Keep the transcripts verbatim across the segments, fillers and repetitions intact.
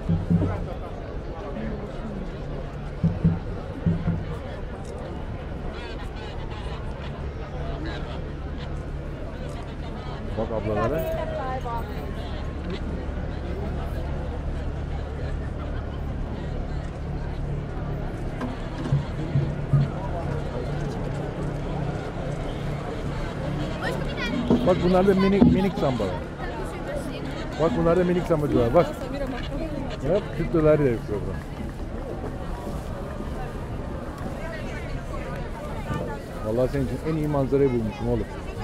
Bak ablalara. Bak bunlar da minik minik sambalar. Bak bunlar da minik sambacılar. Bak. Hep Türk doları da yapıyor burada. Vallahi senin için en iyi manzarayı bulmuşum oğlum.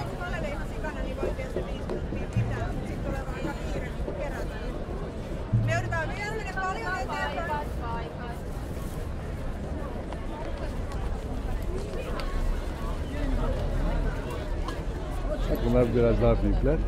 Bak bunlar biraz daha büyükler.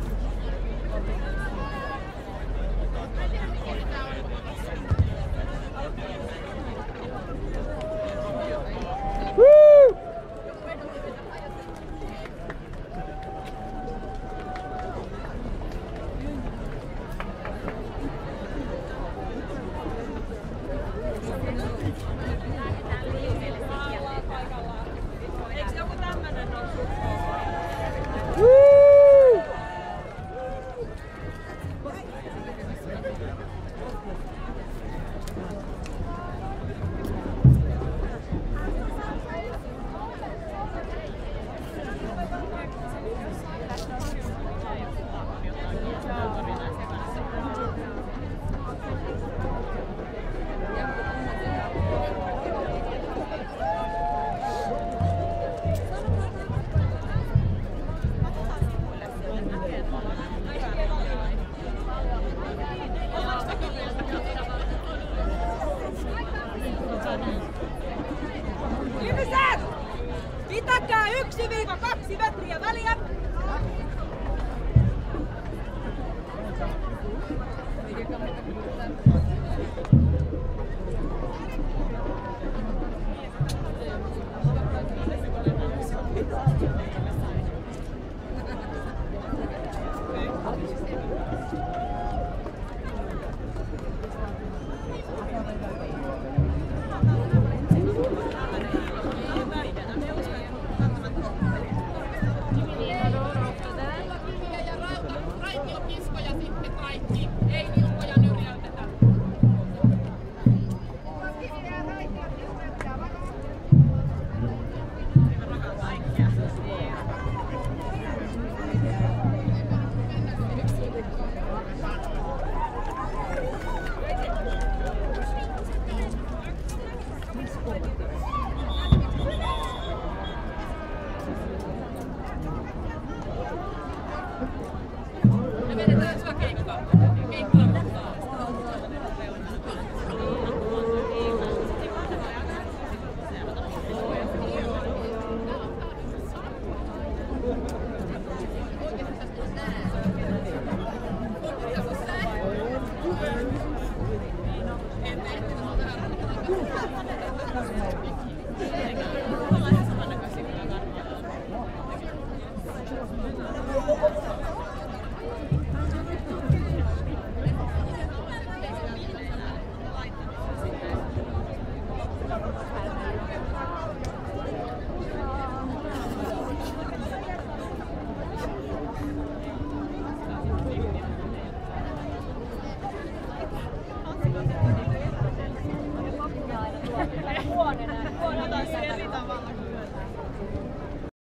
Ihmiset! Pitäkää yksi kaksi metriä väliä! Huone näin. Huone